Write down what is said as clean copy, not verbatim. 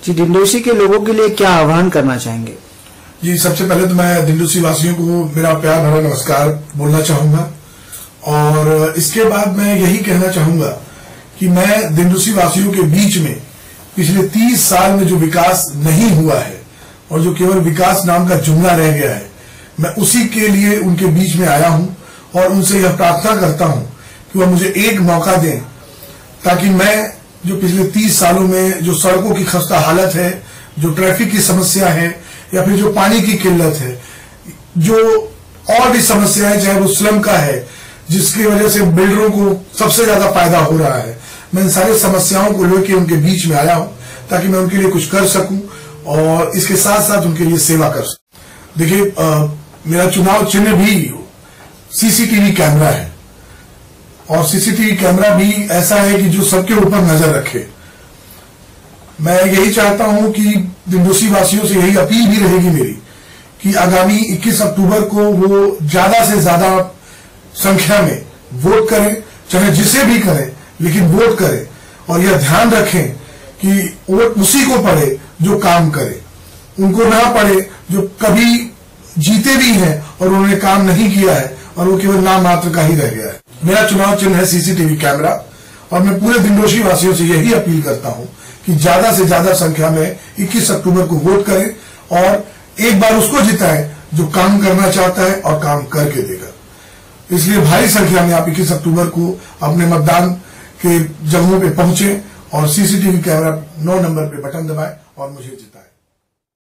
जी, डिंडोसी के लोगों के लिए क्या आह्वान करना चाहेंगे? जी, सबसे पहले तो मैं डिंडोसी वासियों को मेरा प्यार भरा नमस्कार बोलना चाहूंगा और इसके बाद मैं यही कहना चाहूंगा कि मैं डिंडोसी वासियों के बीच में पिछले 30 साल में जो विकास नहीं हुआ है और जो केवल विकास नाम का जुमला रह गया है, मैं उसी के लिए उनके बीच में आया हूं और उनसे यह प्रार्थना करता हूं कि वह मुझे एक मौका दें ताकि मैं जो पिछले 30 सालों में जो सड़कों की खस्ता हालत है, जो ट्रैफिक की समस्या है या फिर जो पानी की किल्लत है, जो और भी समस्या है, चाहे वो स्लम का है जिसकी वजह से बिल्डरों को सबसे ज्यादा फायदा हो रहा है, मैं इन सारी समस्याओं को लेकर उनके बीच में आया हूं ताकि मैं उनके लिए कुछ कर सकूं और इसके साथ साथ उनके लिए सेवा कर सकूं। देखिए, मेरा चुनाव चिन्ह भी सीसीटीवी कैमरा है और सीसीटीवी कैमरा भी ऐसा है कि जो सबके ऊपर नजर रखे। मैं यही चाहता हूं कि डिंडोसी वासियों से यही अपील भी रहेगी मेरी कि आगामी 21 अक्टूबर को वो ज्यादा से ज्यादा संख्या में वोट करें, चाहे जिसे भी करें, लेकिन वोट करें और यह ध्यान रखें कि वोट उसी को पड़े जो काम करे, उनको ना पड़े जो कभी जीते भी हैं और उन्होंने काम नहीं किया है और वो केवल नाम मात्र का ही रह गया है। मेरा चुनाव चिन्ह है सीसीटीवी कैमरा और मैं पूरे डिंडोसी वासियों से यही अपील करता हूं कि ज्यादा से ज्यादा संख्या में 21 अक्टूबर को वोट करें और एक बार उसको जिताएं जो काम करना चाहता है और काम करके देगा। इसलिए भारी संख्या में आप 21 अक्टूबर को अपने मतदान के जगहों पे पहुंचे और सीसीटीवी कैमरा 9 नंबर पे बटन दबाएं और मुझे जिताएं।